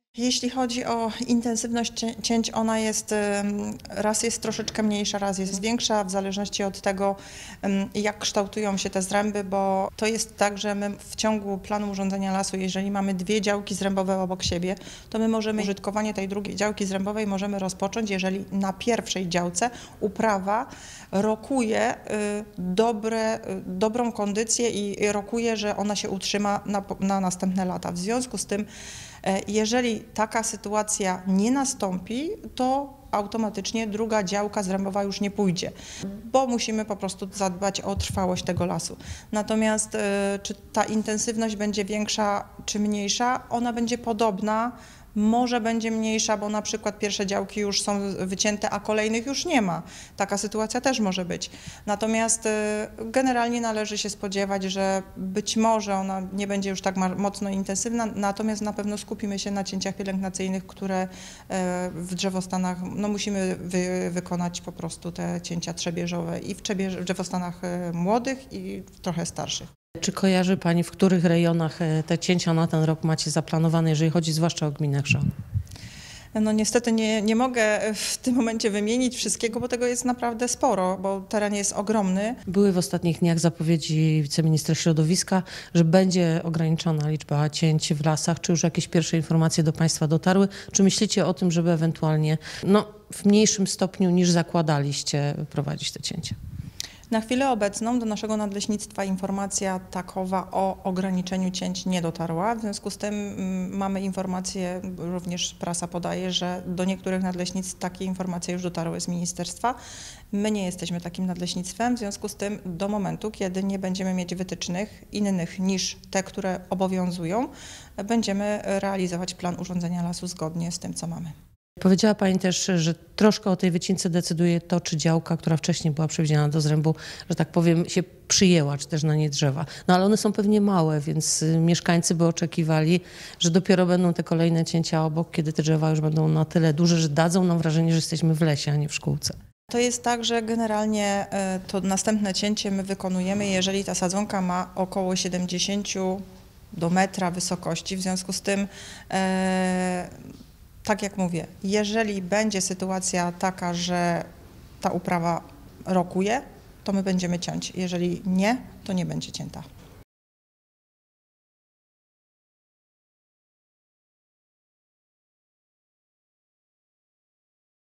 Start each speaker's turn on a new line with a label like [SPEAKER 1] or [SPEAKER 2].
[SPEAKER 1] Jeśli chodzi o intensywność cięć, ona jest, raz jest troszeczkę mniejsza, raz jest większa, w zależności od tego, jak kształtują się te zręby, bo to jest tak, że my w ciągu planu urządzenia lasu, jeżeli mamy dwie działki zrębowe obok siebie, to my możemy użytkowanie tej drugiej działki zrębowej możemy rozpocząć, jeżeli na pierwszej działce uprawa rokuje dobrą kondycję i rokuje, że ona się utrzyma na następne lata. W związku z tym, jeżeli taka sytuacja nie nastąpi, to automatycznie druga działka zrębowa już nie pójdzie, bo musimy po prostu zadbać o trwałość tego lasu. Natomiast czy ta intensywność będzie większa czy mniejsza, ona będzie podobna. Może będzie mniejsza, bo na przykład pierwsze działki już są wycięte, a kolejnych już nie ma. Taka sytuacja też może być. Natomiast generalnie należy się spodziewać, że być może ona nie będzie już tak mocno intensywna, natomiast na pewno skupimy się na cięciach pielęgnacyjnych, które w drzewostanach, no musimy wykonać po prostu te cięcia trzebieżowe i w drzewostanach młodych i trochę starszych.
[SPEAKER 2] Czy kojarzy Pani, w których rejonach te cięcia na ten rok macie zaplanowane, jeżeli chodzi zwłaszcza o gminę Chrzan?
[SPEAKER 1] No niestety nie mogę w tym momencie wymienić wszystkiego, bo tego jest naprawdę sporo, bo teren jest ogromny.
[SPEAKER 2] Były w ostatnich dniach zapowiedzi wiceministra środowiska, że będzie ograniczona liczba cięć w lasach. Czy już jakieś pierwsze informacje do Państwa dotarły? Czy myślicie o tym, żeby ewentualnie w mniejszym stopniu niż zakładaliście prowadzić te cięcia?
[SPEAKER 1] Na chwilę obecną do naszego nadleśnictwa informacja takowa o ograniczeniu cięć nie dotarła. W związku z tym mamy informację, również prasa podaje, że do niektórych nadleśnictw takie informacje już dotarły z ministerstwa. My nie jesteśmy takim nadleśnictwem, w związku z tym do momentu, kiedy nie będziemy mieć wytycznych innych niż te, które obowiązują, będziemy realizować plan urządzenia lasu zgodnie z tym, co mamy.
[SPEAKER 2] Powiedziała Pani też, że troszkę o tej wycince decyduje to, czy działka, która wcześniej była przewidziana do zrębu, że tak powiem, się przyjęła, czy też na nie drzewa. No ale one są pewnie małe, więc mieszkańcy by oczekiwali, że dopiero będą te kolejne cięcia obok, kiedy te drzewa już będą na tyle duże, że dadzą nam wrażenie, że jesteśmy w lesie, a nie w szkółce.
[SPEAKER 1] To jest tak, że generalnie to następne cięcie my wykonujemy, jeżeli ta sadzonka ma około 70 do metra wysokości, w związku z tym tak jak mówię, jeżeli będzie sytuacja taka, że ta uprawa rokuje, to my będziemy ciąć. Jeżeli nie, to nie będzie cięta.